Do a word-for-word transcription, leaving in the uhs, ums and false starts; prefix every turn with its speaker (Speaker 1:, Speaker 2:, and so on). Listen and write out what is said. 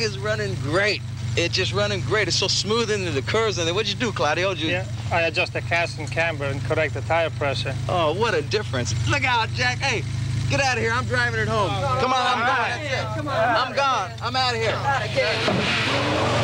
Speaker 1: is running great. It's just running great. It's so smooth into the curves. And then what'd you do, Claudio? You...
Speaker 2: Yeah, I adjust the cast and camber and correct the tire pressure.
Speaker 1: Oh, what a difference. Look out, Jack. Hey, get out of here. I'm driving it home. Oh, come on, I'm going. Right. Come on. I'm gone. I'm out of here.